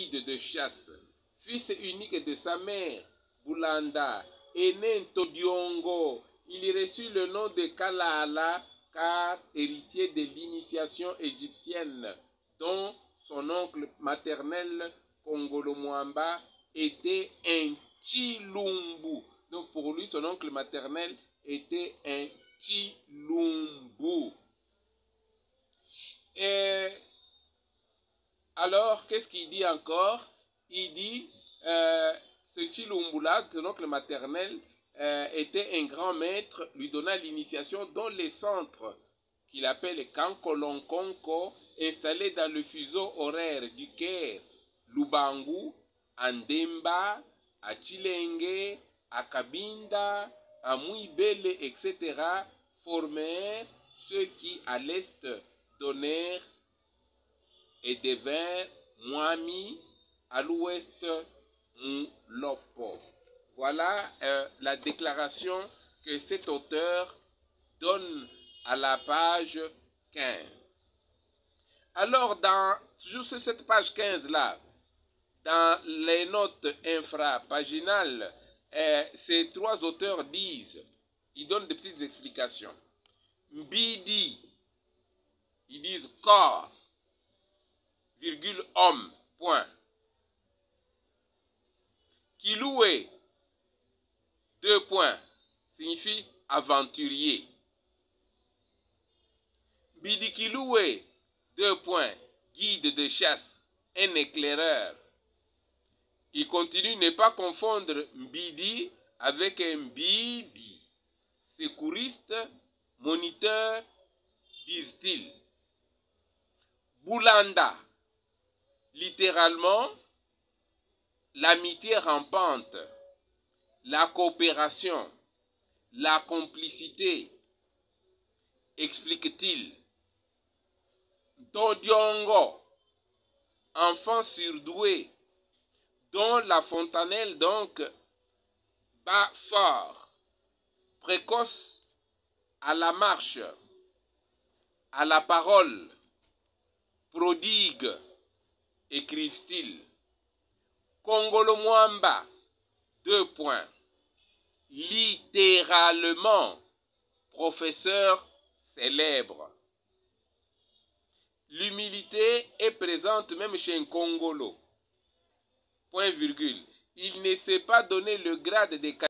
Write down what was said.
guide de chasse, fils unique de sa mère, Bulanda, et né Todiongo. Il reçut le nom de Kalala car héritier de l'initiation égyptienne, dont son oncle maternel, Kongolo Mwamba, était un Chilumbu. Donc pour lui, son oncle maternel était un Chilumbu. Et alors, qu'est-ce qu'il dit encore? Il dit, ce Chilumbu-là, son oncle maternel, était un grand maître, lui donna l'initiation dans les centres qu'il appelle Kankolonkonko, installés dans le fuseau horaire du Caire, Lubangu, à Ndemba, à Chilenge, à Kabinda, à Mouibele, etc., formèrent ceux qui, à l'est, donnèrent et devinrent Mwami, à l'ouest, Moulopo. Voilà la déclaration que cet auteur donne à la page 15. Alors, toujours sur cette page 15-là, dans les notes infrapaginales, ces trois auteurs disent, ils donnent des petites explications. Mbidi, ils disent corps, virgule homme, point. Kiloué, deux points, signifie aventurier. Bidikiloué, deux points, guide de chasse, un éclaireur. Il continue, ne pas confondre Mbidi avec un Mbidi, secouriste, moniteur, disent-ils. Bulanda, littéralement, l'amitié rampante, la coopération, la complicité, explique-t-il. Todiongo, enfant surdoué, dont la fontanelle donc bat fort, précoce à la marche, à la parole, prodigue, écrivent-ils. Kongolo Mwamba, deux points, littéralement, professeur célèbre. L'humilité est présente même chez Nkongolo. Point virgule. Il ne s'est pas donné le grade de